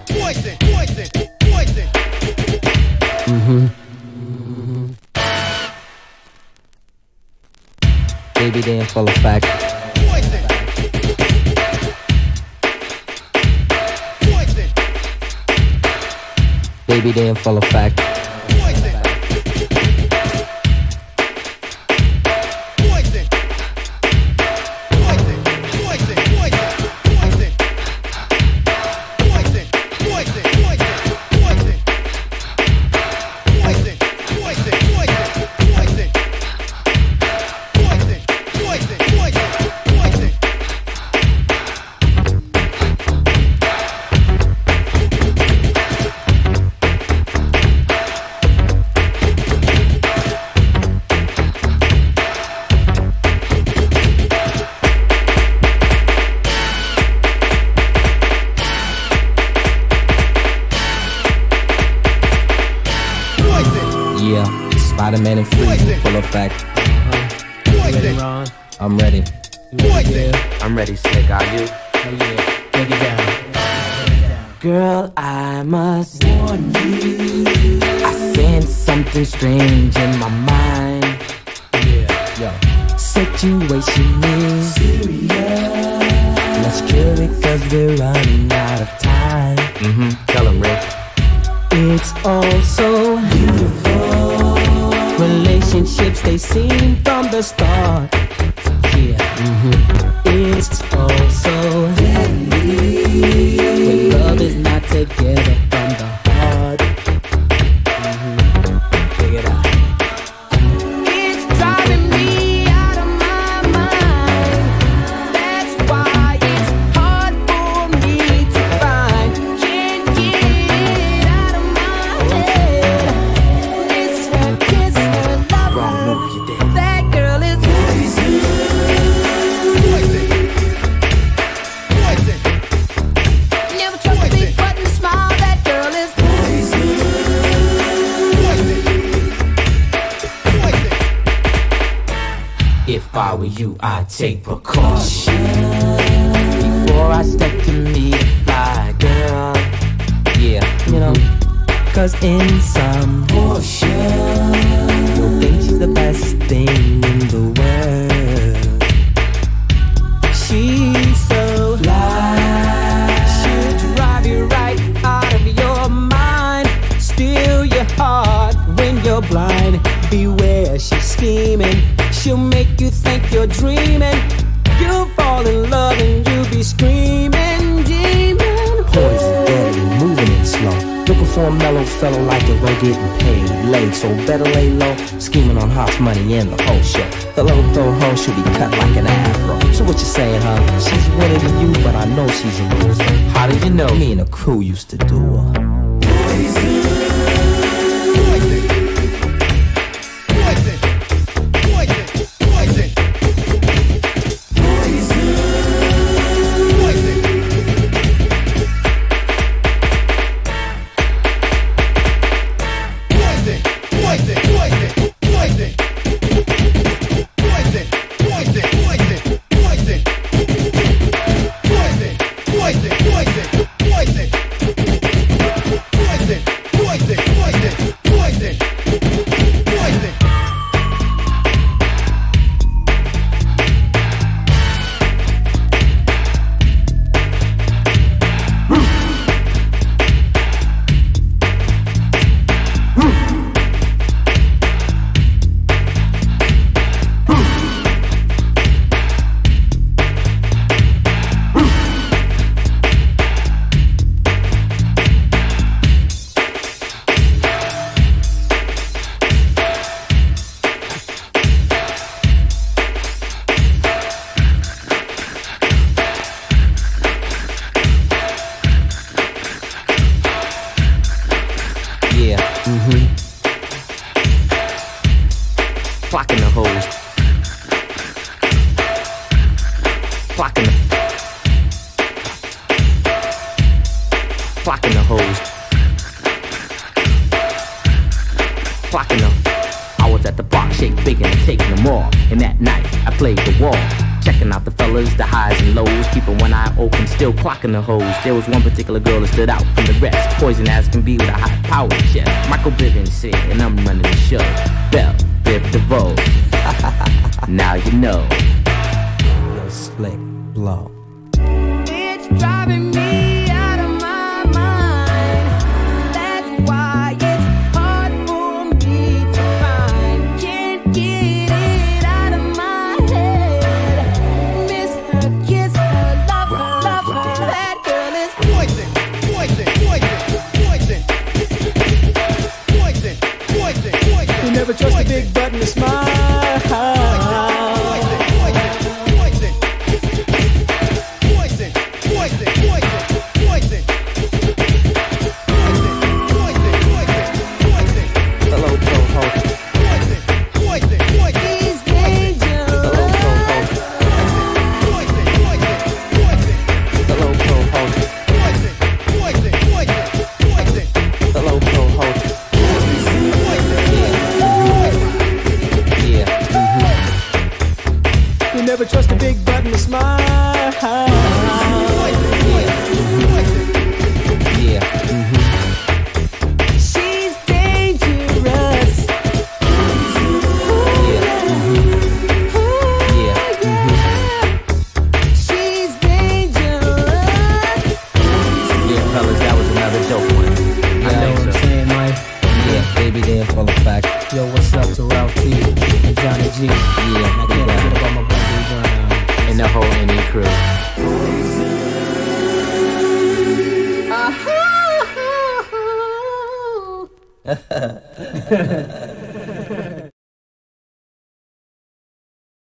Poison, poison, poison. Baby, they in full effect. Poison. Poison. Baby, they in full effect. Poison. Poison. Poison. Poison. Poison. Poison. Poison. Poison. Poison. Poison. Poison. Poison. Poison. Poison. Poison. Poison. Poison. Yeah, Spider-Man and Freeze in full effect. Poison. I'm ready. Poison. I'm ready, Slick. Are you? Take it down. Girl, I must warn you. I sense something strange in my mind. Yo, situation is serious. Let's cure it cause we're running out of time. Tell him, Rick. It's all so beautiful. Relationships, they seem from the start. Yeah, it's all so deadly when love is not together from the heart. Check it out. It's driving me out of my mind. That's why it's hard for me to find. Can't get it out of my head. Miss her, kiss her, love her. That girl is Poison. Poison. Never trust a big button smile. That girl is Poison. Poison. If I were you, I'd take precaution before I step to meet a fly girl. Yeah, you know, cause in some portion, you'll think she's the best thing in the world. She's so fly, she'll drive you right out of your mind, steal your heart when you're blind. Beware, she's scheming. She'll make you think you're dreaming. You'll fall in love and you'll be screaming, demon. Poison, deadly, moving it slow. Looking for a mellow fellow like it, we're getting paid late. So better lay low, scheming on Hot's money in the whole show. The little throw hoe should be cut like an afro. So what you saying, huh? She's winning to you, but I know she's a loser. How do you know? Me and the crew used to do her. Poison. Poison. Poison. Poison. Poison. Clocking the hoes. Clocking the. Clocking the hoes. Clocking them. I was at the bar, shake big and taking them all. And that night, I played the wall. checking out the fellas, the highs and lows, keeping one eye open, still clocking the hoes. There was one particular girl that stood out from the rest, poison as can be with a high power chest. Michael Bivins said, and I'm running the show. Bell Biv DeVoe. Now you know. Yo, Slick Blow. It's driving me out of my mind. That's why it's hard for me to find. Can't get it out of my head. Miss her, kiss her, love her, love her. That girl is Poison, poison, poison, poison, poison, poison, poison. You never trust a big button to smile. Hello, co-host. He's dangerous. Hello, co-host. Hello, co-host. Hello, co-host. Yeah. You never trust a big button to smile. Yeah. She's dangerous. Yeah. She's dangerous. Yeah, fellas, that was another dope one. I know what I'm saying, Mike. Yeah, baby, they in full effect. Yo, what's up to Ralph T and Johnny G? Yeah, I can't forget about my buddy Brown. And the whole NE crew. Uh-huh.